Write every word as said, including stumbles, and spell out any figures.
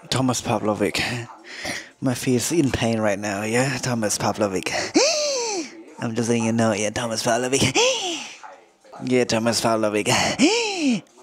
Thomas Pavlovic. My feet is in pain right now, yeah? Thomas Pavlovic. I'm just letting you know, yeah, Thomas Pavlovic. Yeah, Thomas Pavlovic.